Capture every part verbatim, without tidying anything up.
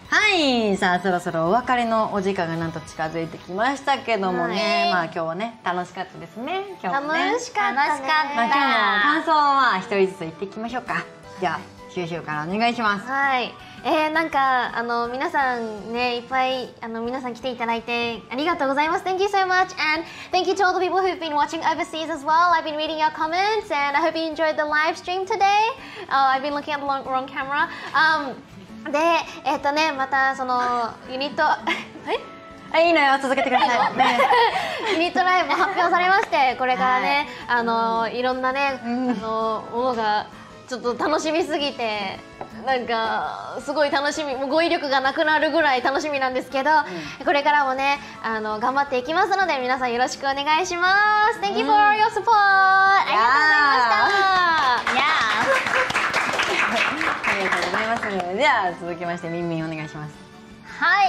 はい、さあそろそろお別れのお時間がなんと近づいてきましたけどもね、はい、まあ今日はね楽しかったですね。今日もね楽しかったね。 まあ今日の感想は一人ずつ言っていきましょうか。じゃあシュウシュウからお願いします。 はい、えー、なんかあの皆さんねいっぱいあの皆さん来ていただいてありがとうございます。Thank you so much and thank you to all the people who've been watching overseas as well. I've been reading your comments and I hope you enjoyed the live stream today. Uh, I've been looking at the wrong, wrong camera. Um, で、えっとね、またそのユニットあ、いいのよ、続けてください。ね、 ユニットライブ発表されまして、これからね、はい、あのいろんなね、うん、あのものがちょっと楽しみすぎて、なんかすごい楽しみ、もう語彙力がなくなるぐらい楽しみなんですけど、うん、これからもね、あの頑張っていきますので、皆さんよろしくお願いします。Thank you for your support。ありがとうございました。いやありがとうございます。では続きましてみんみんお願いします。 はい、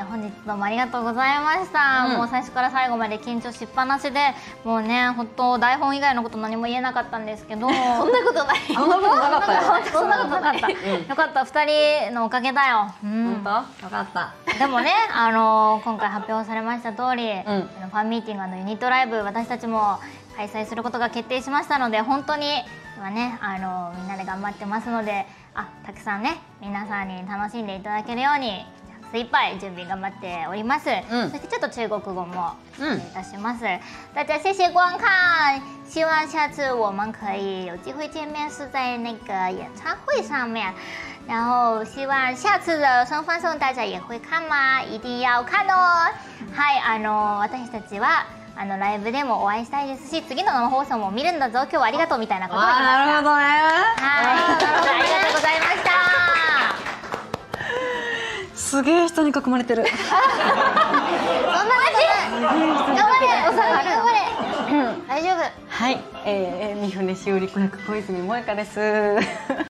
本日どうもありがとうございました、うん、もう最初から最後まで緊張しっぱなしで、もうね本当台本以外のこと何も言えなかったんですけどそんなことない、 そんなことなかったよ。 そんなことなかった、うん、よかった、ふたりのおかげだよ、うん、 本当よかった。 でもね、あのー、今回発表されました通り、うん、ファンミーティング&ユニットライブ、私たちも開催することが決定しましたので、本当に今ね、あのー、みんなで頑張ってますので、あ、たくさんね皆さんに楽しんでいただけるように精一杯準備頑張っております。うん、そしてちょっと中国語も失礼いたします。大家谢谢观看，希望下次我们可以有机会见面，是在那个演唱会上面。然后希望下次的生放送大家也会看吗？一定要看哦。はい、あの私たちはあのライブでもお会いしたいですし、次の生放送も見るんだぞ、今日はありがとうみたいなことを言いました。 なるほどね。はい、 ありがとうございました。 すげえ人に囲まれてる。そんなことない。頑張れ、おさが頑張れ。大丈夫。 はい、えー、三船しおり子役小泉萌香です。